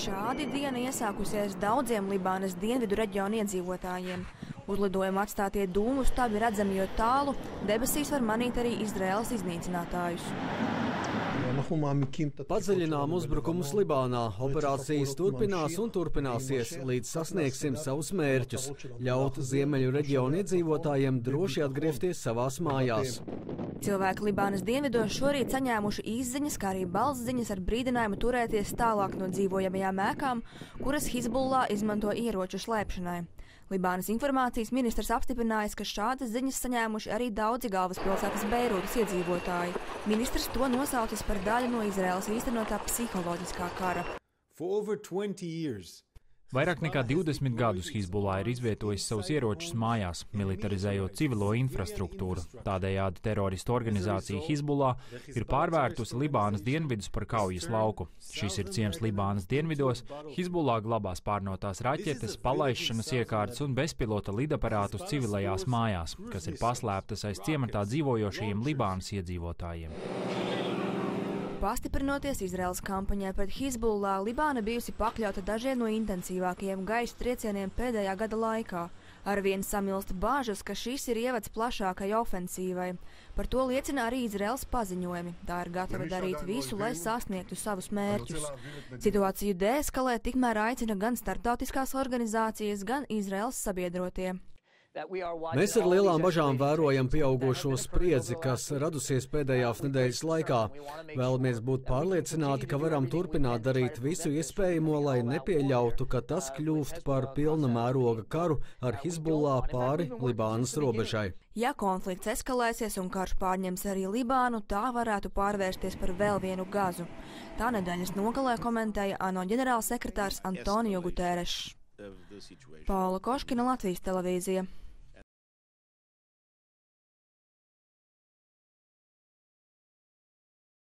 šādi diena iesākusies daudziem Libānas dienvidu reģionu iedzīvotājiem. Uzlidojuma atstātie dūmu stabi redzami jo tālu, debesīs var manīt arī Izraēlas iznīcinātājus. Padziļinām uzbrukumus Libānā. Operācijas turpinās un turpināsies, līdz sasniegsim savus mērķus – ļaut ziemeļu reģionu iedzīvotājiem droši atgriezties savās mājās. Cilvēki Libānas dienvidos šorīt saņēmuši īsziņas, kā arī balsziņas ar brīdinājumu turēties tālāk no dzīvojamajām ēkām, kuras Hizbullah izmanto ieroču slēpšanai. Libānas informācijas ministrs apstiprinājis, ka šādas ziņas saņēmuši arī daudzi galvaspilsētas Beirūtas iedzīvotāji. Ministrs to nosaucis par daļu no Izraēlas īstenotā psiholoģiskā kara. Vairāk nekā 20 gadus Hizbullah ir izvietojis savus ieročus mājās, militarizējot civilo infrastruktūru. Tādējādi teroristu organizācija Hizbullah ir pārvērtusi Libānas dienvidus par kaujas lauku. Šis ir ciems Libānas dienvidos. Hizbullah glabā spārnotās raķetes, palaišanas iekārtas un bezpilota lidaparātus civilajās mājās, kas ir paslēptas aiz ciematā dzīvojošajiem Libānas iedzīvotājiem. Pastiprinoties Izraēlas kampaņai pret Hizbullah, Libāna bijusi pakļauta dažiem no intensīvākajiem gaisa triecieniem pēdējā gada laikā. Arvien samilst bāžas, ka šis ir ievads plašākai ofensīvai. Par to liecina arī Izraēlas paziņojumi. Tā ir gatava darīt visu, lai sasniegtu savus mērķus. Situāciju deeskalēt tikmēr aicina gan starptautiskās organizācijas, gan Izraēlas sabiedrotie. Mēs ar lielām bažām vērojam pieaugošo spriedzi, kas radusies pēdējās nedēļas laikā. Vēlamies būt pārliecināti, ka varam turpināt darīt visu iespējamo, lai nepieļautu, ka tas kļūst par pilna mēroga karu ar Hizbullah pāri Libānas robežai. Ja konflikts eskalēsies un karš pārņems arī Libānu, tā varētu pārvērsties par vēl vienu Gazu. Tā nedēļas nogalē komentēja ANO ģenerālsekretārs Antonio Guterres. Paula Koškina, Latvijas televīzija.